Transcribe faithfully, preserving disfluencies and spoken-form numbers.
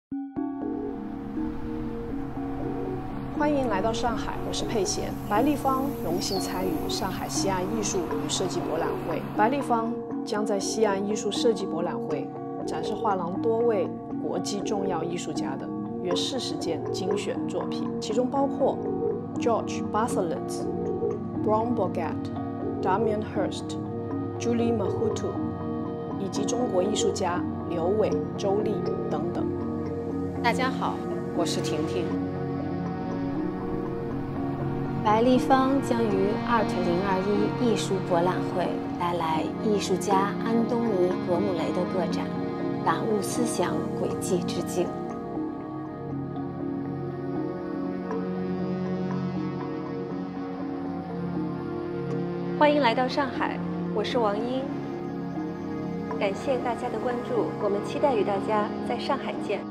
欢迎来到上海，我是佩贤。白立方荣幸参与上海西岸艺术与设计博览会。白立方将在西岸艺术设计博览会展示画廊多位国际重要艺术家的约四十件精选作品，其中包括 George Baselitz、Bram Bogart、Damien Hirst、Julie Mahutu 以及中国艺术家刘伟、周丽等等。 大家好，我是婷婷。 白立方将于 Art 零二一艺术博览会带来艺术家安东尼·格姆雷的个展《感悟思想轨迹之境》。 欢迎来到上海，我是王英。感谢大家的关注，我们期待与大家在上海见。